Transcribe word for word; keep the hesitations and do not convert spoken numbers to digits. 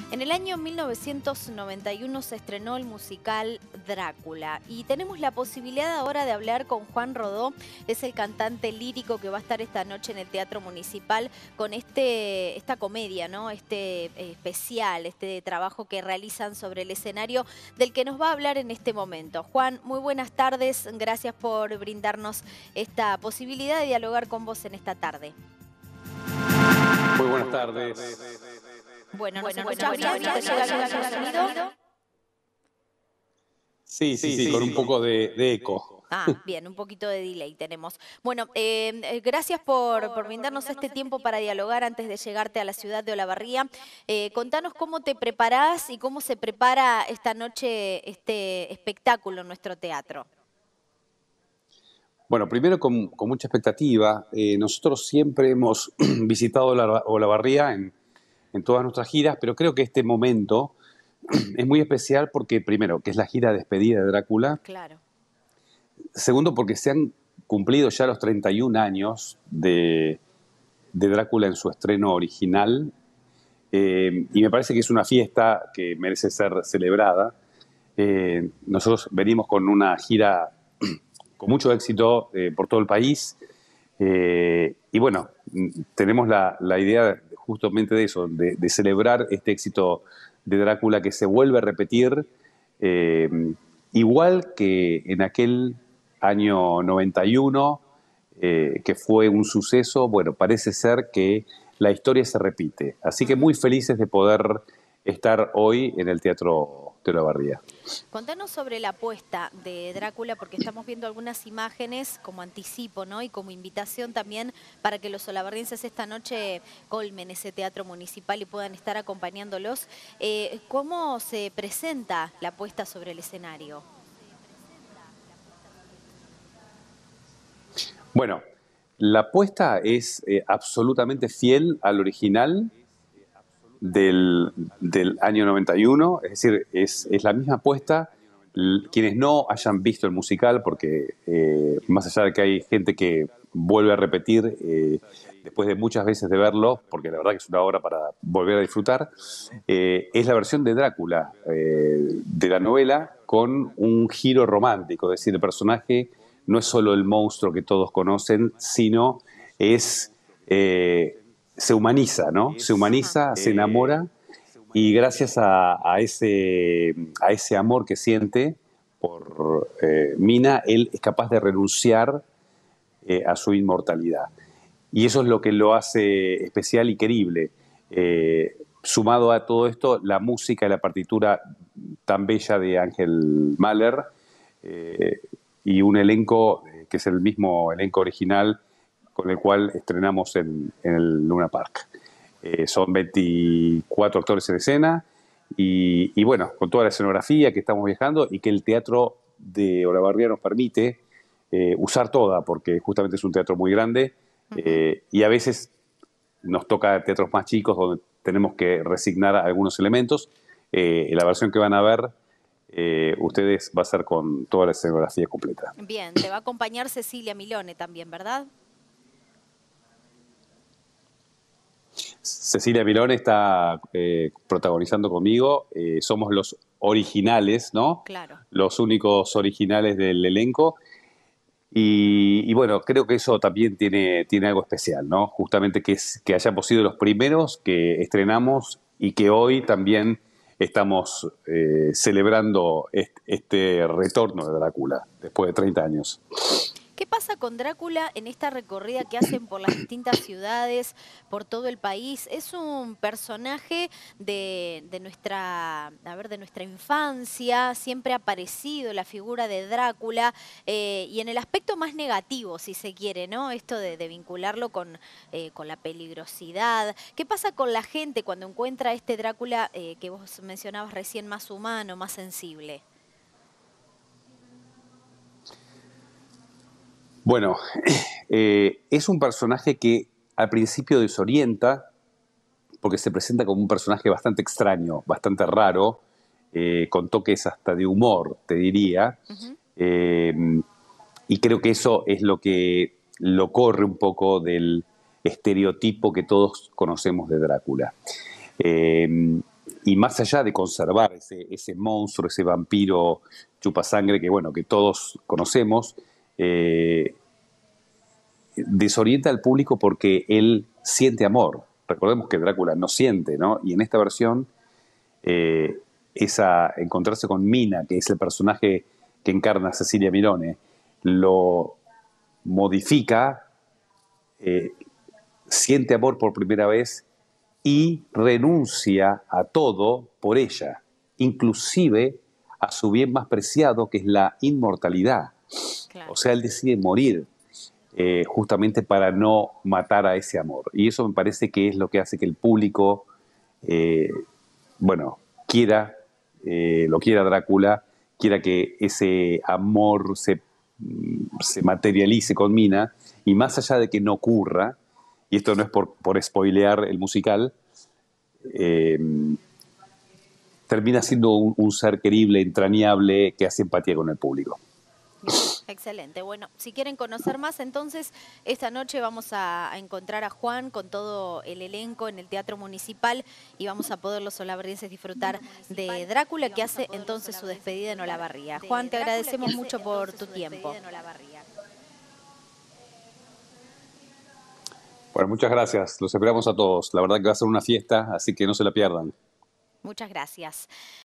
En el año mil novecientos noventa y uno se estrenó el musical Drácula y tenemos la posibilidad ahora de hablar con Juan Rodó, es el cantante lírico que va a estar esta noche en el Teatro Municipal con este, esta comedia, ¿no? Este eh, especial, este trabajo que realizan sobre el escenario del que nos va a hablar en este momento. Juan, muy buenas tardes, gracias por brindarnos esta posibilidad de dialogar con vos en esta tarde. Muy buenas tardes. Bueno, ¿nos bueno, escuchás bueno, bien? bueno, ¿Te llega bueno, bien el sonido? Sí, sí, sí, sí, con un poco de, de eco. Ah, bien, un poquito de delay tenemos. Bueno, eh, eh, gracias por, por brindarnos este tiempo para dialogar antes de llegarte a la ciudad de Olavarría. Eh, contanos cómo te preparás y cómo se prepara esta noche este espectáculo en nuestro teatro. Bueno, primero con, con mucha expectativa. Eh, nosotros siempre hemos visitado Ola- Olavarría en, en todas nuestras giras, pero creo que este momento es muy especial porque, primero, que es la gira de despedida de Drácula. Claro. Segundo, porque se han cumplido ya los treinta y un años de, de Drácula en su estreno original. Eh, y me parece que es una fiesta que merece ser celebrada. Eh, nosotros venimos con una gira con mucho éxito eh, por todo el país. Eh, y bueno, tenemos la, la idea justamente de eso, de, de celebrar este éxito de Drácula que se vuelve a repetir, eh, igual que en aquel año noventa y uno, eh, que fue un suceso. Bueno, parece ser que la historia se repite. Así que muy felices de poder estar hoy en el Teatro de Olavarría. Contanos sobre la apuesta de Drácula, porque estamos viendo algunas imágenes como anticipo, ¿no? Y como invitación también para que los olavarrienses esta noche colmen ese teatro municipal y puedan estar acompañándolos. Eh, ¿Cómo se presenta la apuesta sobre el escenario? Bueno, la apuesta es eh, absolutamente fiel al original del, del año noventa y uno, es decir, es, es la misma apuesta. L- Quienes no hayan visto el musical, porque eh, más allá de que hay gente que vuelve a repetir eh, después de muchas veces de verlo, porque la verdad que es una obra para volver a disfrutar, eh, es la versión de Drácula, eh, de la novela, con un giro romántico, es decir, el personaje no es solo el monstruo que todos conocen, sino es... eh, se humaniza, ¿no? Se Ajá. humaniza, se enamora y gracias a, a ese, a ese amor que siente por eh, Mina, él es capaz de renunciar eh, a su inmortalidad. Y eso es lo que lo hace especial y querible. Eh, sumado a todo esto, la música y la partitura tan bella de Ángel Mahler, eh, y un elenco eh, que es el mismo elenco original con el cual estrenamos en, en el Luna Park. Eh, son veinticuatro actores en escena y, y bueno, con toda la escenografía que estamos viajando y que el teatro de Olavarría nos permite eh, usar toda, porque justamente es un teatro muy grande, eh, y a veces nos toca teatros más chicos donde tenemos que resignar algunos elementos. Eh, la versión que van a ver eh, ustedes va a ser con toda la escenografía completa. Bien, te va a acompañar Cecilia Milone también, ¿verdad? Cecilia Milone está eh, protagonizando conmigo. Eh, somos los originales, ¿no? Claro. Los únicos originales del elenco. Y, y bueno, creo que eso también tiene, tiene algo especial, ¿no? Justamente que, es, que hayamos sido los primeros que estrenamos y que hoy también estamos eh, celebrando este, este retorno de Drácula después de treinta años. ¿Qué pasa con Drácula en esta recorrida que hacen por las distintas ciudades, por todo el país? Es un personaje de, de nuestra, a ver, de nuestra infancia, siempre ha aparecido la figura de Drácula, eh, y en el aspecto más negativo, si se quiere, ¿no? Esto de, de vincularlo con, eh, con la peligrosidad. ¿Qué pasa con la gente cuando encuentra este Drácula eh, que vos mencionabas recién, más humano, más sensible? Bueno, eh, es un personaje que al principio desorienta, porque se presenta como un personaje bastante extraño, bastante raro, eh, con toques hasta de humor, te diría. Ujú. Eh, y creo que eso es lo que lo corre un poco del estereotipo que todos conocemos de Drácula. Eh, y más allá de conservar ese, ese monstruo, ese vampiro chupasangre que, bueno, que todos conocemos, eh, desorienta al público porque él siente amor. Recordemos que Drácula no siente, ¿no? Y en esta versión, eh, esa, encontrarse con Mina, que es el personaje que encarna Cecilia Mirone, lo modifica, eh, siente amor por primera vez y renuncia a todo por ella, inclusive a su bien más preciado, que es la inmortalidad. Claro. O sea, él decide morir eh, justamente para no matar a ese amor. Y eso me parece que es lo que hace que el público, eh, bueno, quiera, eh, lo quiera Drácula, quiera que ese amor se, se materialice con Mina, y más allá de que no ocurra, y esto no es por, por spoilear el musical, eh, termina siendo un, un ser querible, entrañable, que hace empatía con el público. Bien, excelente. Bueno, si quieren conocer más, entonces esta noche vamos a, a encontrar a Juan con todo el elenco en el Teatro Municipal y vamos a poder los olavarrienses disfrutar de Drácula, que hace entonces su despedida en Olavarría. Juan, te agradecemos mucho por tu tiempo. Bueno, muchas gracias. Los esperamos a todos. La verdad que va a ser una fiesta, así que no se la pierdan. Muchas gracias.